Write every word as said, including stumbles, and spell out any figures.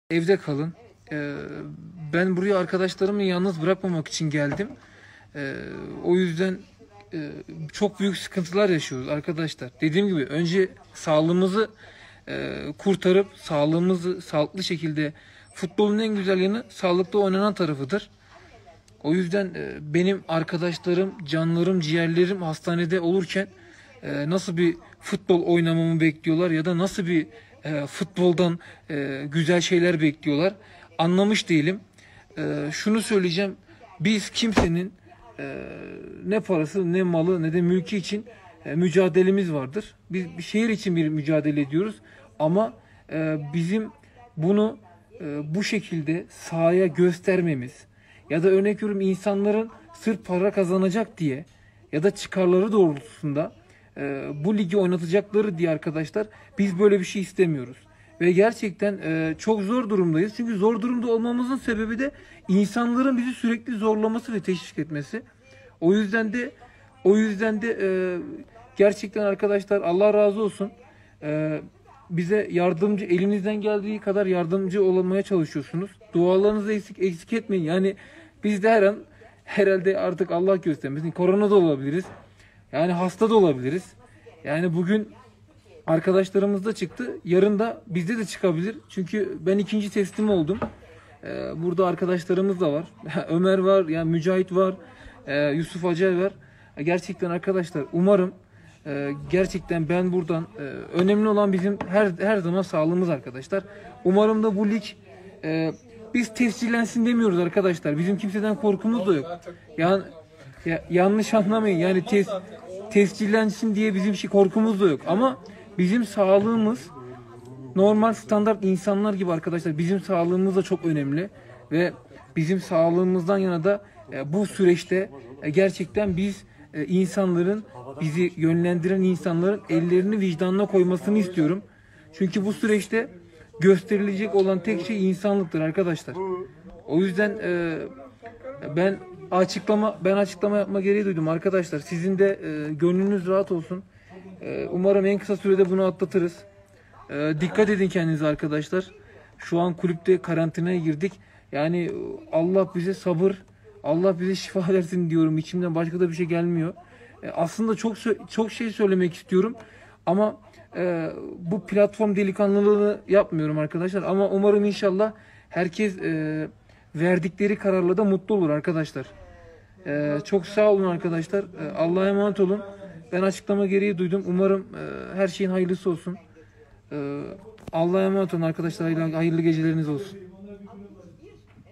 Evde kalın. Ee, ben buraya arkadaşlarımı yalnız bırakmamak için geldim. Ee, o yüzden e, çok büyük sıkıntılar yaşıyoruz arkadaşlar. Dediğim gibi önce sağlığımızı e, kurtarıp sağlığımızı sağlıklı şekilde, futbolun en güzel yanı sağlıklı oynanan tarafıdır. O yüzden e, benim arkadaşlarım, canlarım, ciğerlerim hastanede olurken e, nasıl bir futbol oynamamı bekliyorlar ya da nasıl bir e, futboldan e, güzel şeyler bekliyorlar anlamış değilim. E, şunu söyleyeceğim, biz kimsenin e, ne parası ne malı ne de mülkü için e, mücadelemiz vardır. Biz bir şehir için bir mücadele ediyoruz ama e, bizim bunu e, bu şekilde sahaya göstermemiz ya da örnek veriyorum insanların sırf para kazanacak diye ya da çıkarları doğrultusunda e, bu ligi oynatacakları diye arkadaşlar biz böyle bir şey istemiyoruz. Ve gerçekten e, çok zor durumdayız. Çünkü zor durumda olmamızın sebebi de insanların bizi sürekli zorlaması ve teşvik etmesi. O yüzden de o yüzden de e, gerçekten arkadaşlar Allah razı olsun. E, bize yardımcı, elinizden geldiği kadar yardımcı olmaya çalışıyorsunuz. Dualarınızı eksik eksik etmeyin. Yani biz de her an herhalde artık Allah göstermesin korona da olabiliriz. Yani hasta da olabiliriz. Yani bugün arkadaşlarımız da çıktı. Yarın da bizde de çıkabilir. Çünkü ben ikinci teslim oldum. Ee, burada arkadaşlarımız da var. Ömer var, yani Mücahit var, e, Yusuf Acay var. E, gerçekten arkadaşlar umarım e, gerçekten ben buradan e, önemli olan bizim her her zaman sağlığımız arkadaşlar. Umarım da bu lig e, biz tescillensin demiyoruz arkadaşlar. Bizim kimseden korkumuz da yok. Yani ya, yanlış anlamayın. Yani tes, tescillensin diye bizim şey korkumuz da yok. Ama bizim sağlığımız normal standart insanlar gibi arkadaşlar. Bizim sağlığımız da çok önemli ve bizim sağlığımızdan yana da e, bu süreçte e, gerçekten biz e, insanların bizi yönlendiren insanların ellerini vicdanına koymasını istiyorum. Çünkü bu süreçte gösterilecek olan tek şey insanlıktır arkadaşlar. O yüzden e, ben açıklama ben açıklama yapma gereği duydum arkadaşlar. Sizin de e, gönlünüz rahat olsun. E, umarım en kısa sürede bunu atlatırız. E, dikkat edin kendinize arkadaşlar. Şu an kulüpte karantinaya girdik. Yani Allah bize sabır, Allah bize şifa versin diyorum. İçimden başka da bir şey gelmiyor. E, aslında çok çok şey söylemek istiyorum ama e, bu platform delikanlılığını yapmıyorum arkadaşlar. Ama umarım inşallah herkes e, verdikleri kararla da mutlu olur arkadaşlar. E, çok sağ olun arkadaşlar. E, Allah'a emanet olun. Ben açıklama gereği duydum. Umarım e, her şeyin hayırlısı olsun. E, Allah'a emanet olun arkadaşlar. Hayırlı, hayırlı geceleriniz olsun.